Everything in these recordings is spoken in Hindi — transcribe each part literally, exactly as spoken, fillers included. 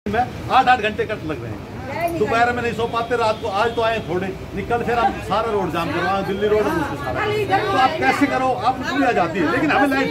में आठ आठ घंटे कट लग रहे हैं। दोपहर में नहीं सो पाते, रात को आज तो आए थोड़े निकल, फिर हम सारा रोड जाम करवाए, दिल्ली रोड उसको सारा। तो आप कैसे करो, आप पूरी आ जाती है, लेकिन हमें लाइट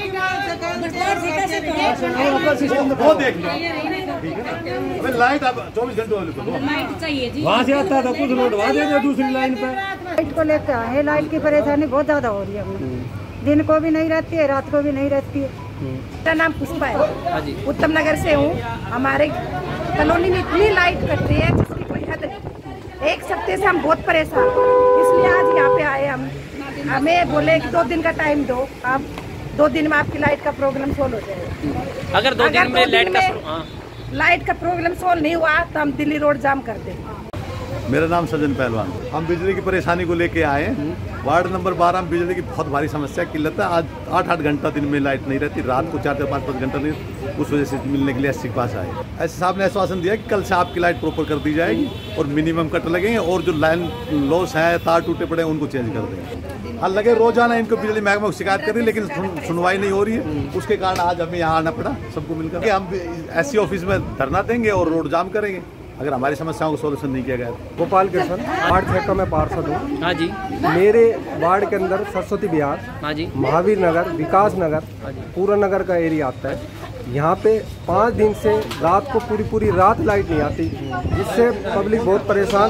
वो देख लो, ठीक है ना। हमें लाइट अब चौबीस घंटे वाले चाहिए, वहाँ से आता था कुछ रोड वहाँ देंगे दूसरी लाइन पे। लाइट को लेकर है, लाइट की परेशानी बहुत ज्यादा हो रही है, दिन को भी नहीं रहती है, रात को भी नहीं रहती है। मेरा नाम पुष्पा है, उत्तम नगर से हूँ। हमारे कॉलोनी में इतनी लाइट कट रही है जिसकी कोई हद नहीं। एक हफ्ते से हम बहुत परेशान, इसलिए आज यहाँ पे आए। हम हमें बोले कि दो दिन का टाइम दो, आप दो दिन में आपकी लाइट का प्रॉब्लम सोल्व हो जाएगा। अगर दो दिन में लाइट का लाइट का प्रॉब्लम सोल्व नहीं हुआ तो हम दिल्ली रोड जाम कर देंगे। मेरा नाम सजन पहलवान, हम बिजली की परेशानी को लेके आए हैं। वार्ड नंबर बारह में बिजली की बहुत भारी समस्या किल्लत है। आज आठ आठ घंटा दिन में लाइट नहीं रहती, रात को चार चार पाँच पाँच घंटा नहीं, उस वजह से मिलने के लिए एस सी के पास आए। एस साहब ने आश्वासन दिया कि कल से आपकी लाइट प्रॉपर कर दी जाएगी और मिनिमम कट लगेंगे, और जो लाइन लॉस है, तार टूटे पड़े हैं, उनको चेंज कर देंगे। हाँ लगे, रोजाना इनको बिजली महकमा को शिकायत कर रही है, लेकिन सुनवाई नहीं हो रही है। उसके कारण आज हमें यहाँ आना पड़ा सबको मिलकर। हम एस सी ऑफिस में धरना देंगे और रोड जाम करेंगे अगर हमारी समस्याओं को सोल्यूशन नहीं किया गया। गोपाल कृष्ण, वार्ड छह का मैं पार्षद हूँ। हाँ जी। मेरे वार्ड के अंदर सरस्वती विहार, हाँ जी, महावीर नगर, विकास नगर, पूरा नगर का एरिया आता है। यहाँ पे पाँच दिन से रात को पूरी पूरी रात लाइट नहीं आती, जिससे पब्लिक बहुत परेशान।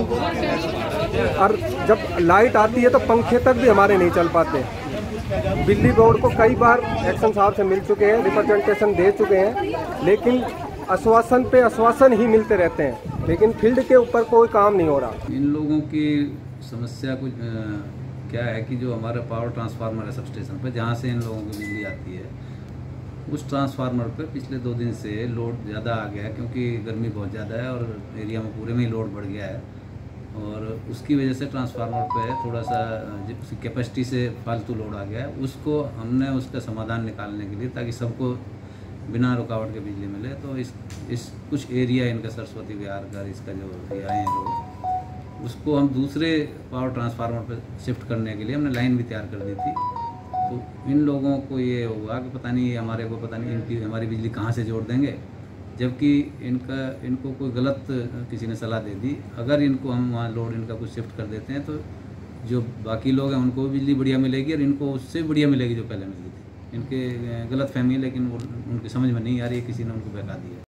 और जब लाइट आती है तो पंखे तक भी हमारे नहीं चल पाते। दिल्ली बोर्ड को कई बार एक्शन साहब से मिल चुके हैं, रिप्रेजेंटेशन दे चुके हैं, लेकिन आश्वासन पे आश्वासन ही मिलते रहते हैं, लेकिन फील्ड के ऊपर कोई काम नहीं हो रहा। इन लोगों की समस्या कुछ क्या है कि जो हमारा पावर ट्रांसफार्मर है सब स्टेशन पर, जहाँ से इन लोगों को बिजली आती है, उस ट्रांसफार्मर पे पिछले दो दिन से लोड ज़्यादा आ गया है, क्योंकि गर्मी बहुत ज़्यादा है और एरिया में पूरे में ही लोड बढ़ गया है। और उसकी वजह से ट्रांसफार्मर पे थोड़ा सा उसकी कैपेसिटी से फालतू लोड आ गया है। उसको हमने उसका समाधान निकालने के लिए, ताकि सबको बिना रुकावट के बिजली मिले, तो इस इस कुछ एरिया इनका सरस्वती विहार का, इसका जो एरिया है रोड, उसको हम दूसरे पावर ट्रांसफार्मर पर शिफ्ट करने के लिए हमने लाइन भी तैयार कर दी थी। तो इन लोगों को ये हुआ कि पता नहीं हमारे को पता नहीं इनकी हमारी बिजली कहाँ से जोड़ देंगे, जबकि इनका इनको कोई गलत किसी ने सलाह दे दी। अगर इनको हम वहाँ लोड इनका कुछ शिफ्ट कर देते हैं तो जो बाकी लोग हैं उनको भी बिजली बढ़िया मिलेगी और इनको उससे बढ़िया मिलेगी जो पहले मिलती थी। इनके गलत फहमी है, लेकिन वो उनकी समझ में नहीं आ रही है, किसी ने उनको बहका दिया।